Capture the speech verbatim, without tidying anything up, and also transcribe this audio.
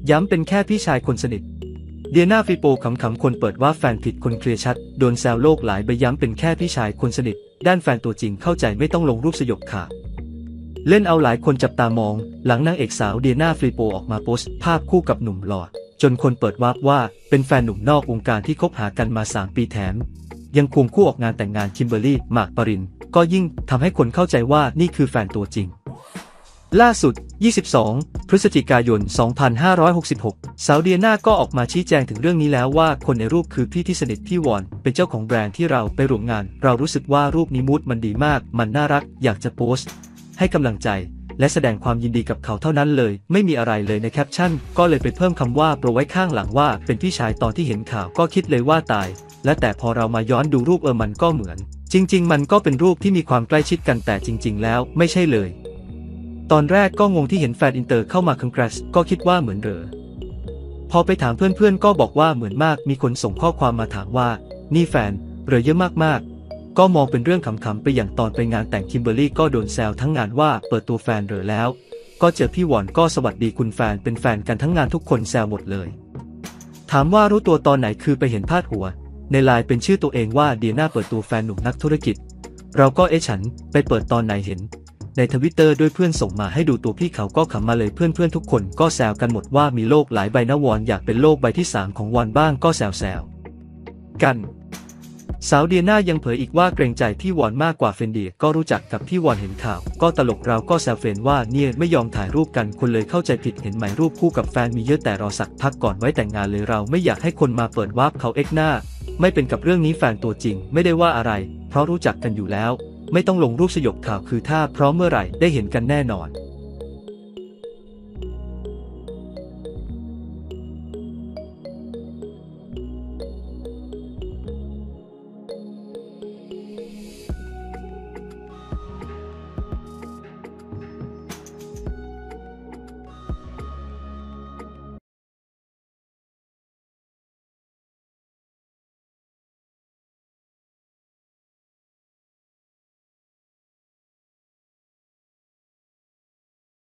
ย้ำเป็นแค่พี่ชายคนสนิทเดียนาฟิโปขำๆคนเปิดว่าแฟนผิดคนเคลียร์ชัดโดนแซวโลกหลายใบย้ำเป็นแค่พี่ชายคนสนิทด้านแฟนตัวจริงเข้าใจไม่ต้องลงรูปสยบข่าวเล่นเอาหลายคนจับตามองหลังนางเอกสาวเดียนาฟิโปออกมาโพสต์ภาพคู่กับหนุ่มหล่อจนคนเปิดวาบว่าเป็นแฟนหนุ่มนอกวงการที่คบหากันมาสามปีแถมยังควงคู่ออกงานแต่งงานคิมเบอร์รี่หมากปรินก็ยิ่งทำให้คนเข้าใจว่านี่คือแฟนตัวจริงล่าสุดยี่สิบสองพฤศจิกายนสองพันห้าร้อยหกสิบหกสาวเดียนาก็ออกมาชี้แจงถึงเรื่องนี้แล้วว่าคนในรูปคือพี่ที่สนิทพี่วอนเป็นเจ้าของแบรนด์ที่เราไปร่วมงานเรารู้สึกว่ารูปนี้มูดมันดีมากมันน่ารักอยากจะโพสต์ให้กำลังใจและแสดงความยินดีกับเขาเท่านั้นเลยไม่มีอะไรเลยในแคปชั่นก็เลยไปเพิ่มคำว่าโปรไว้ข้างหลังว่าเป็นพี่ชายตอนที่เห็นข่าวก็คิดเลยว่าตายและแต่พอเรามาย้อนดูรูปเออมันก็เหมือนจริงๆมันก็เป็นรูปที่มีความใกล้ชิดกันแต่จริงๆแล้วไม่ใช่เลยตอนแรกก็งงที่เห็นแฟนอินเตอร์เข้ามาคอนแกรสก็คิดว่าเหมือนเหรอพอไปถามเพื่อนๆก็บอกว่าเหมือนมากมีคนส่งข้อความมาถามว่านี่แฟนเหรอเยอะมากๆก็มองเป็นเรื่องขำๆไปอย่างตอนไปงานแต่งคิมเบอร์รี่ก็โดนแซวทั้งงานว่าเปิดตัวแฟนเหรอแล้วก็เจอพี่วอนก็สวัสดีคุณแฟนเป็นแฟนกันทั้งงานทุกคนแซวหมดเลยถามว่ารู้ตัวตอนไหนคือไปเห็นพาดหัวในไลน์เป็นชื่อตัวเองว่าเดียนาเปิดตัวแฟนหนุ่มนักธุรกิจเราก็เอ๊ะฉันไปเปิดตอนไหนเห็นในทวิตเตอร์ด้วยเพื่อนส่งมาให้ดูตัวพี่เขาก็ขำมาเลยเพื่อนๆทุกคนก็แซวกันหมดว่ามีโลกหลายใบนะวอนอยากเป็นโลกใบที่สามของวอนบ้างก็แซวๆกันสาวเดียนายังเผยอีกว่าเกรงใจพี่วอนมากกว่าเฟนดีก็รู้จักกับพี่วอนเห็นข่าวก็ตลกเราก็แซวเฟนว่าเนี่ยไม่ยอมถ่ายรูปกันคนเลยเข้าใจผิดเห็นไหมรูปคู่กับแฟนมีเยอะแต่รอสักพักก่อนไว้แต่งงานเลยเราไม่อยากให้คนมาเปิดวาร์ปเขาเอ็กหน้าไม่เป็นกับเรื่องนี้แฟนตัวจริงไม่ได้ว่าอะไรเพราะรู้จักกันอยู่แล้วไม่ต้องลงรูปสยบข่าวคือถ้าพร้อมเมื่อไหร่ได้เห็นกันแน่นอน